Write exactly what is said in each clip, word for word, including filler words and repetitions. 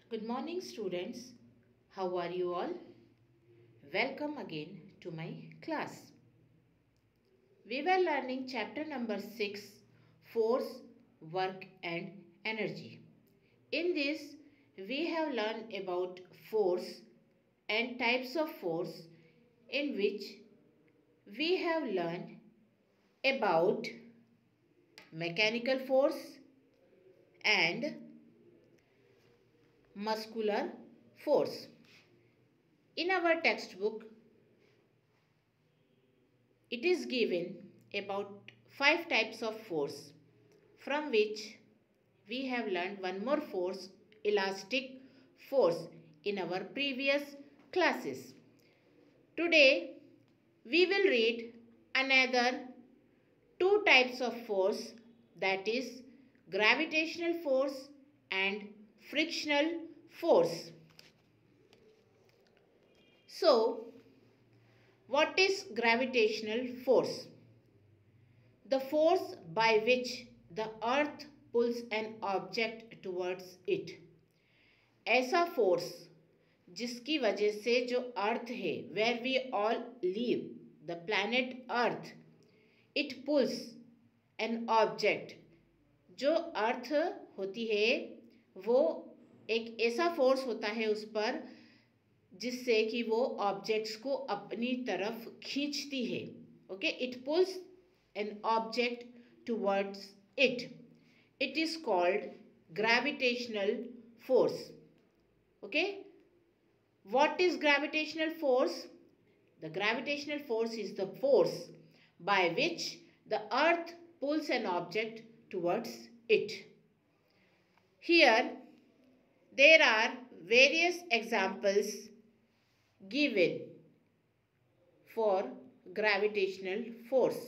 Good morning, students. How are you all? Welcome again to my class. We were learning chapter number six, Force, Work and Energy. In this, we have learned about force and types of force, in which we have learned about mechanical force and muscular force. In our textbook, it is given about five types of force, from which we have learned one more force, elastic force, in our previous classes. Today, we will read another two types of force, that is gravitational force and frictional force. So, what is gravitational force? The force by which the earth pulls an object towards it. ऐसा force जिसकी वजह से जो अर्थ है, where we all live, the planet earth, it pulls an object. जो अर्थ होती है वो एक ऐसा फोर्स होता है उस पर जिससे कि वो ऑब्जेक्ट्स को अपनी तरफ खींचती है. Okay, it pulls an object towards it. It is called gravitational force. Okay, what is gravitational force? The gravitational force is the force by which the earth pulls an object towards it. Here there are various examples given for gravitational force.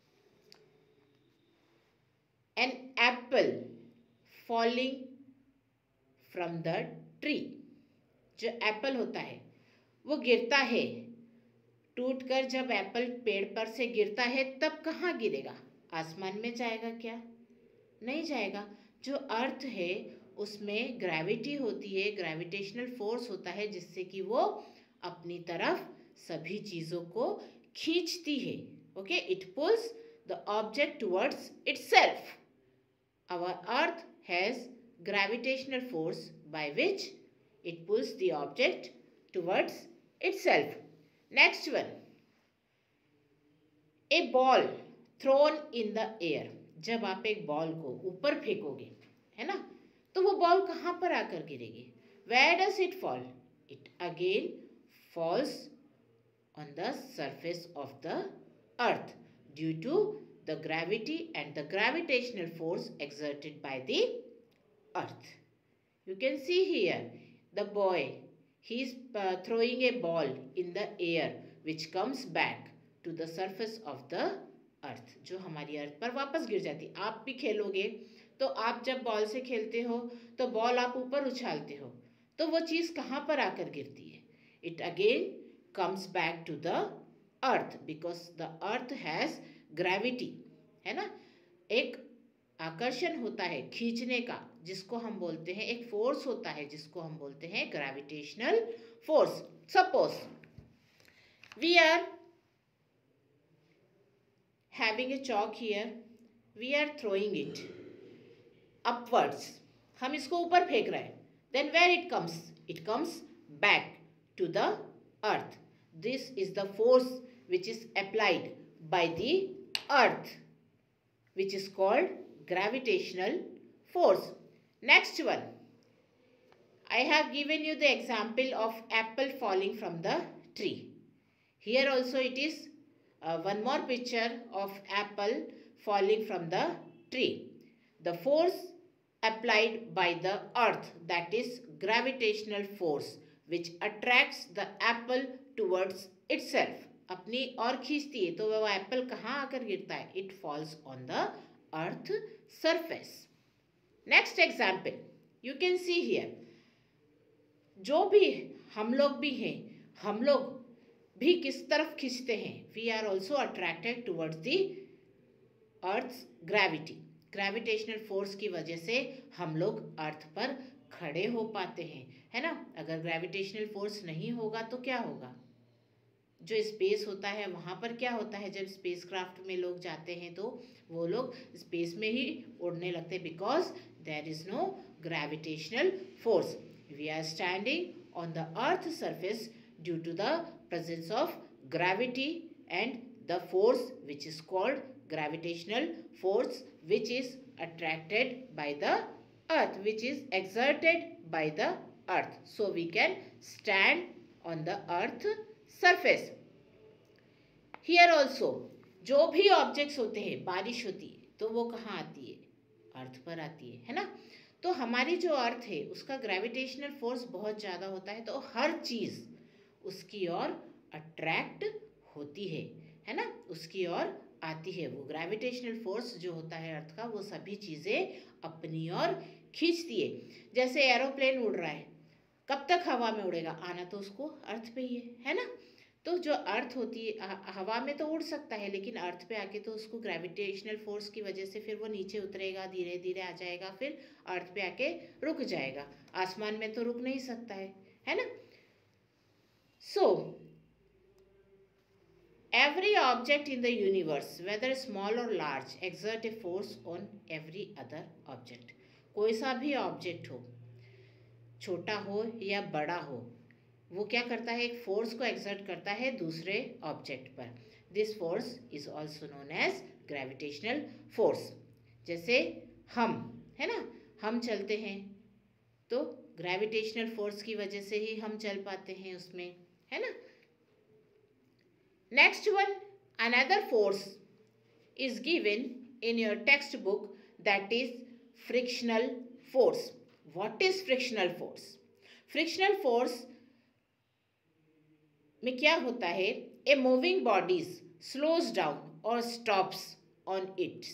An apple falling from the tree. जो apple होता है वो गिरता है, टूटकर जब Apple पेड़ पर से गिरता है तब कहाँ गिरेगा? आसमान में जाएगा क्या? नहीं जाएगा. जो अर्थ है उसमें ग्रेविटी होती है, ग्रेविटेशनल फोर्स होता है जिससे कि वो अपनी तरफ सभी चीज़ों को खींचती है. Okay, it pulls the object towards itself. Our earth has gravitational force by which it pulls the object towards itself. Next one, a ball thrown in the air. जब आप एक बॉल को ऊपर फेंकोगे, है ना, तो वो बॉल कहाँ पर आकर गिरेगी? Where does it fall? It again falls on the surface of the earth due to the gravity and the gravitational force exerted by the earth. You can see here the boy, he is uh, throwing a ball in the air which comes back to the surface of the earth, जो हमारी अर्थ पर वापस गिर जाती. आप भी खेलोगे तो आप जब बॉल से खेलते हो तो बॉल आप ऊपर उछालते हो तो वो चीज़ कहाँ पर आकर गिरती है? It again comes back to the earth because the earth has gravity, है ना. एक आकर्षण होता है खींचने का जिसको हम बोलते हैं, एक फोर्स होता है जिसको हम बोलते हैं gravitational force. Suppose we are having a chalk here, we are throwing it upwards. हम इसको ऊपर फेंक रहे हैं. Then where it comes? It comes back to the earth. This is the force which is applied by the earth, which is called gravitational force. Next one, I have given you the example of apple falling from the tree. Here also it is Uh, one more picture of apple falling from the tree. The force applied by the earth, that is gravitational force, which attracts the apple towards itself. अपनी और खींचती है तो वह Apple कहाँ आकर गिरता है? It falls on the earth surface. Next example, you can see here. जो भी हम लोग भी हैं, हम लोग भी किस तरफ खींचते हैं? We are also attracted towards the earth's gravity. Gravitational force की वजह से हम लोग अर्थ पर खड़े हो पाते हैं, है ना। अगर ग्रेविटेशनल फोर्स नहीं होगा तो क्या होगा, जो स्पेस होता है वहाँ पर क्या होता है, जब स्पेस क्राफ्ट में लोग जाते हैं तो वो लोग स्पेस में ही उड़ने लगते हैं, because there is no gravitational force. We are standing on the earth surface due to the presence of gravity and the force which is called gravitational force, which is attracted by the earth, which is exerted by the earth. So we can stand on the earth surface. Here also, जो भी objects होते हैं, बारिश होती है तो वो कहाँ आती है, अर्थ पर आती है, है ना। तो हमारी जो अर्थ है उसका ग्रेविटेशनल फोर्स बहुत ज़्यादा होता है, तो हर चीज़ उसकी ओर अट्रैक्ट होती है, है ना, उसकी ओर आती है। वो ग्रेविटेशनल फोर्स जो होता है अर्थ का, वो सभी चीज़ें अपनी ओर खींचती है। जैसे एरोप्लेन उड़ रहा है, कब तक हवा में उड़ेगा, आना तो उसको अर्थ पे ही है, है ना। तो जो अर्थ होती है, हवा में तो उड़ सकता है, लेकिन अर्थ पे आके तो उसको ग्रेविटेशनल फोर्स की वजह से फिर वो नीचे उतरेगा, धीरे धीरे आ जाएगा, फिर अर्थ पे आके रुक जाएगा। आसमान में तो रुक नहीं सकता है, है ना। सो every object in the universe, whether small or large, exert a force on every other object. कोई सा भी ऑब्जेक्ट हो, छोटा हो या बड़ा हो, वो क्या करता है, एक फोर्स को एक्सर्ट करता है दूसरे ऑब्जेक्ट पर। This force is also known as gravitational force. जैसे हम, है ना, हम चलते हैं तो ग्रेविटेशनल फोर्स की वजह से ही हम चल पाते हैं उसमें, है ना। Next one, another force is given in your textbook, that is frictional force. What is frictional force? Frictional force में क्या होता है, a moving bodies slows down or stops on its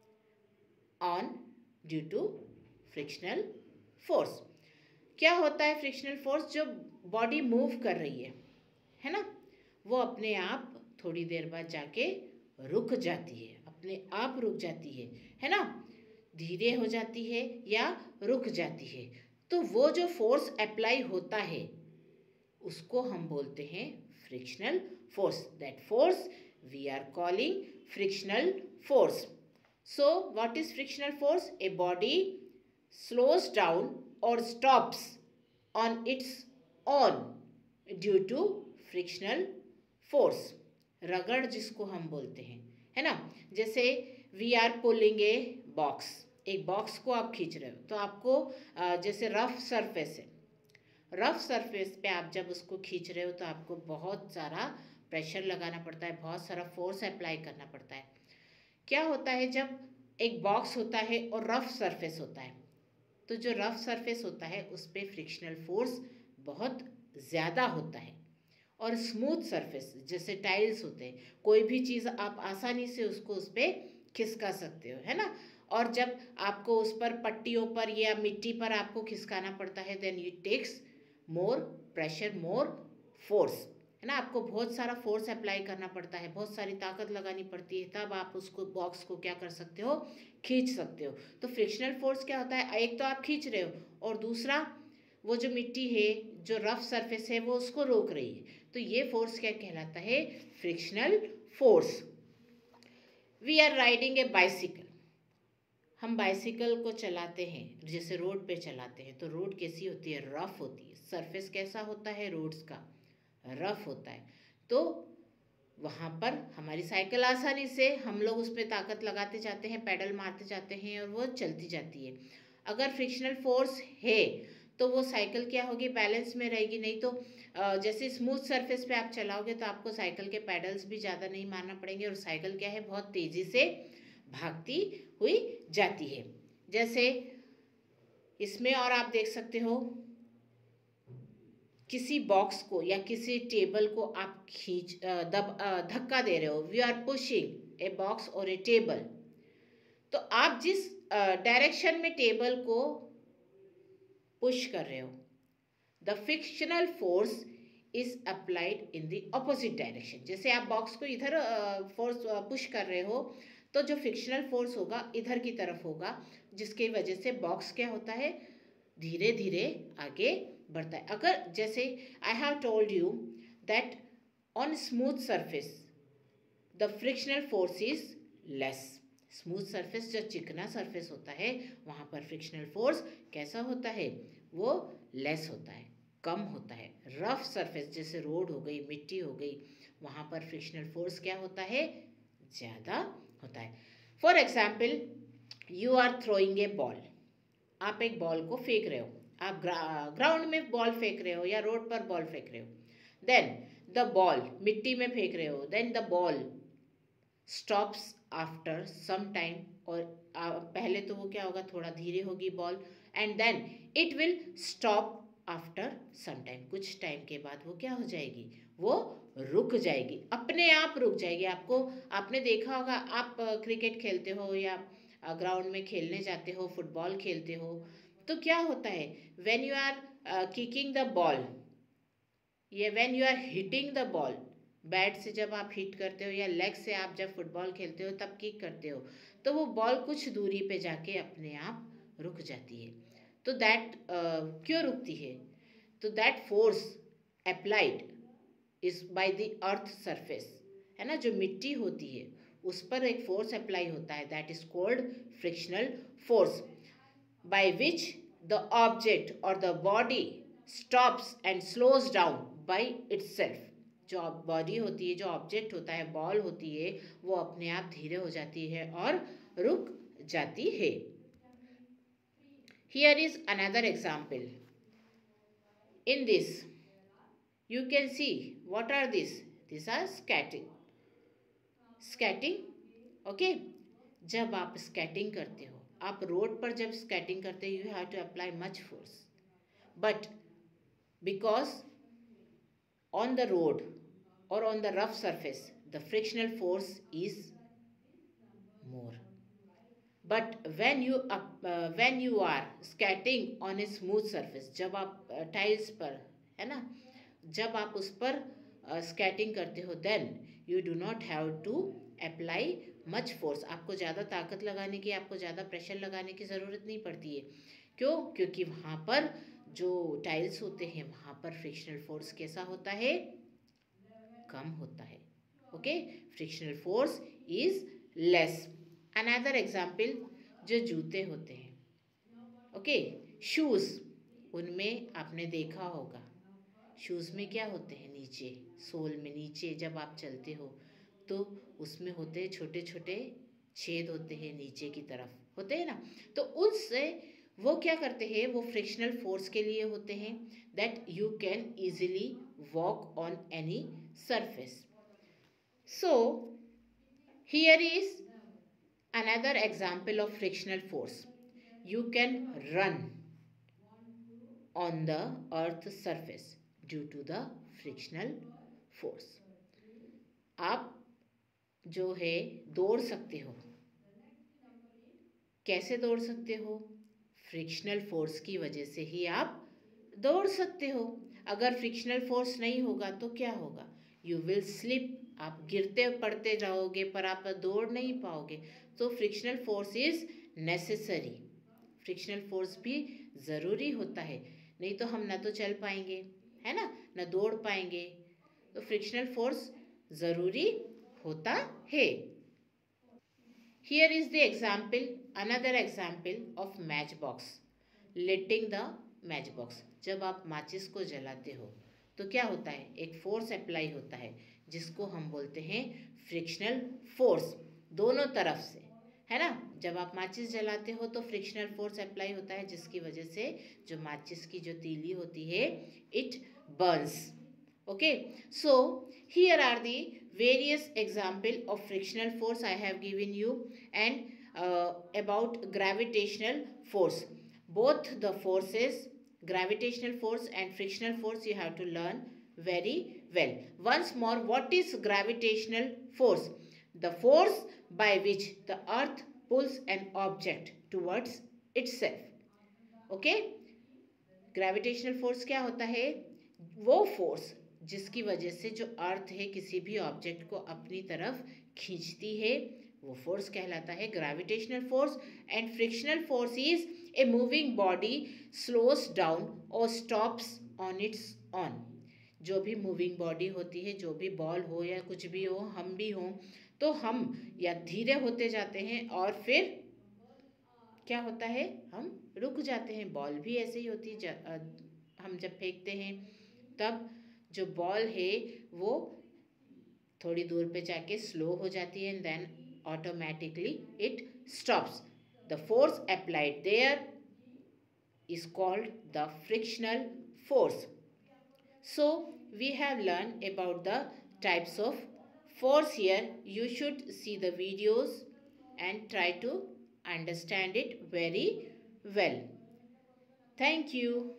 on due to frictional force. क्या होता है frictional force, जो body move कर रही है, है ना, वो अपने आप थोड़ी देर बाद जाके रुक जाती है, अपने आप रुक जाती है, है ना, धीरे हो जाती है या रुक जाती है। तो वो जो फोर्स अप्लाई होता है उसको हम बोलते हैं frictional force. That force we are calling frictional force. So what is frictional force? A body slows down और stops on its on due to frictional force, रगड़ जिसको हम बोलते हैं, है ना। जैसे we are pulling a box, एक बॉक्स को आप खींच रहे हो तो आपको जैसे रफ सरफेस है, रफ सरफेस पे आप जब उसको खींच रहे हो तो आपको बहुत सारा प्रेशर लगाना पड़ता है, बहुत सारा फोर्स अप्लाई करना पड़ता है। क्या होता है, जब एक बॉक्स होता है और रफ सरफेस होता है, तो जो रफ सरफेस होता है उस पर फ्रिक्शनल फोर्स बहुत ज़्यादा होता है, और स्मूथ सरफेस जैसे टाइल्स होते हैं, कोई भी चीज़ आप आसानी से उसको उस पर खिसका सकते हो, है ना। और जब आपको उस पर पट्टियों पर या मिट्टी पर आपको खिसकाना पड़ता है, then it takes more pressure, more force, है ना। आपको बहुत सारा फोर्स अप्लाई करना पड़ता है, बहुत सारी ताकत लगानी पड़ती है, तब आप उसको बॉक्स को क्या कर सकते हो, खींच सकते हो। तो फ्रिक्शनल फोर्स क्या होता है, एक तो आप खींच रहे हो और दूसरा वो जो मिट्टी है, जो रफ सरफेस है, वो उसको रोक रही है। तो ये फोर्स क्या कहलाता है, frictional force. We are riding a bicycle, हम बाइसिकल को चलाते हैं, जैसे रोड पे चलाते हैं, तो रोड कैसी होती है, रफ होती है। सरफेस कैसा होता है रोड्स का, रफ होता है। तो वहाँ पर हमारी साइकिल आसानी से हम लोग उस पर ताकत लगाते जाते हैं, पैडल मारते जाते हैं और वो चलती जाती है। अगर फ्रिक्शनल फोर्स है तो वो साइकिल क्या होगी, बैलेंस में रहेगी। नहीं तो जैसे स्मूथ सरफेस पे आप चलाओगे तो आपको साइकिल के पैडल्स भी ज़्यादा नहीं मारना पड़ेंगे, और साइकिल क्या है, बहुत तेज़ी से भागती हुई जाती है। जैसे इसमें और आप देख सकते हो, किसी बॉक्स को या किसी टेबल को आप खींच दब धक्का दे रहे हो, we are pushing a box और ए टेबल, तो आप जिस डायरेक्शन में टेबल को पुश कर रहे हो, the frictional force is applied in the opposite direction. जैसे आप बॉक्स को इधर फोर्स पुश कर रहे हो तो जो फ्रिक्शनल फोर्स होगा इधर की तरफ होगा, जिसकी वजह से बॉक्स क्या होता है, धीरे धीरे आगे बढ़ता है। अगर जैसे I have told you that on smooth surface the frictional force is less. Smooth surface, जो चिकना सरफेस होता है, वहाँ पर फ्रिक्शनल फोर्स कैसा होता है, वो लेस होता है, कम होता है। रफ सरफेस जैसे रोड हो गई, मिट्टी हो गई, वहाँ पर फ्रिक्शनल फोर्स क्या होता है, ज़्यादा होता है। For example, you are throwing a ball. आप एक बॉल को फेंक रहे हो, आप ग्राउंड में बॉल फेंक रहे हो या रोड पर बॉल फेंक रहे हो। देन द बॉल, मिट्टी में फेंक रहे हो, then the ball stops after some time. और आ, पहले तो वो क्या होगा, थोड़ा धीरे होगी ball, and then it will stop after some time. कुछ टाइम के बाद वो क्या हो जाएगी, वो रुक जाएगी, अपने आप रुक जाएगी। आपको आपने देखा होगा, आप क्रिकेट खेलते हो या ग्राउंड में खेलने जाते हो, फुटबॉल खेलते हो, तो क्या होता है, when you are kicking the ball, ये when you are hitting the ball, bat से जब आप हिट करते हो या लेग से आप जब फुटबॉल खेलते हो तब किक करते हो, तो वो बॉल कुछ दूरी पे जाके अपने आप रुक जाती है। तो दैट uh, क्यों रुकती है, तो that force applied is by the earth surface, है ना, जो मिट्टी होती है उस पर एक फोर्स अप्लाई होता है, that is called frictional force, by which the object और the body stops and slows down by itself. जो बॉडी होती है, जो ऑब्जेक्ट होता है, बॉल होती है, वो अपने आप धीरे हो जाती है और रुक जाती है। Here is another example. In this you can see what are these, these are skating skating okay। जब आप स्केटिंग करते हो, आप रोड पर जब स्केटिंग करते हो, you have to apply much force, but because on the road or on the rough surface the frictional force is more, but when you up, uh, when you are skating on a smooth surface, जब आप tiles uh, पर, है ना, जब आप उस पर skating uh, करते हो, then you do not have to apply much force. आपको ज़्यादा ताकत लगाने की, आपको ज़्यादा प्रेशर लगाने की ज़रूरत नहीं पड़ती है। क्यों, क्योंकि वहाँ पर जो टाइल्स होते हैं वहाँ पर फ्रिक्शनल फोर्स कैसा होता है, कम होता है। Okay, frictional force is less. Another example, जो जूते होते हैं, ओके, शूज़, उनमें आपने देखा होगा, शूज़ में क्या होते हैं, नीचे सोल में नीचे जब आप चलते हो तो उसमें होते हैं छोटे छोटे छेद होते हैं, नीचे की तरफ होते हैं ना, तो उससे वो क्या करते हैं, वो फ्रिक्शनल फोर्स के लिए होते हैं, that you can easily walk on any surface. So here is another example of frictional force. You can run on the earth surface due to the frictional force. आप जो है दौड़ सकते हो, कैसे दौड़ सकते हो, फ्रिक्शनल फोर्स की वजह से ही आप दौड़ सकते हो। अगर फ्रिक्शनल फोर्स नहीं होगा तो क्या होगा, यू विल स्लिप, आप गिरते पड़ते रहोगे पर आप दौड़ नहीं पाओगे। तो frictional force is necessary, frictional force भी ज़रूरी होता है, नहीं तो हम ना तो चल पाएंगे, है ना, ना दौड़ पाएंगे। तो फ्रिक्शनल फोर्स ज़रूरी होता है। Here is the example, another example of match box, lighting the match box. जब आप माचिस को जलाते हो तो क्या होता है, एक फोर्स अप्लाई होता है जिसको हम बोलते हैं फ्रिक्शनल फोर्स, दोनों तरफ से, है ना। जब आप माचिस जलाते हो तो फ्रिक्शनल फोर्स अप्लाई होता है जिसकी वजह से जो माचिस की जो तीली होती है it burns. Okay, so here are the various example of frictional force I have given you, and uh, about gravitational force. Both the forces, gravitational force and frictional force, you have to learn very well. Once more, what is gravitational force? The force by which the earth pulls an object towards itself. Okay, gravitational force क्या होता है, वो force जिसकी वजह से जो अर्थ है किसी भी ऑब्जेक्ट को अपनी तरफ खींचती है, वो फोर्स कहलाता है gravitational force. And frictional force is A moving body slows down or stops on its own. जो भी मूविंग बॉडी होती है, जो भी बॉल हो या कुछ भी हो, हम भी हों, तो हम या धीरे होते जाते हैं और फिर क्या होता है, हम रुक जाते हैं. बॉल भी ऐसे ही होती है. हम जब फेंकते हैं तब जो बॉल है वो थोड़ी दूर पे जाके स्लो हो जाती है, and then automatically it stops. The force applied there is called the frictional force. So we have learned about the types of force here. You should see the videos and try to understand it very well. Thank you.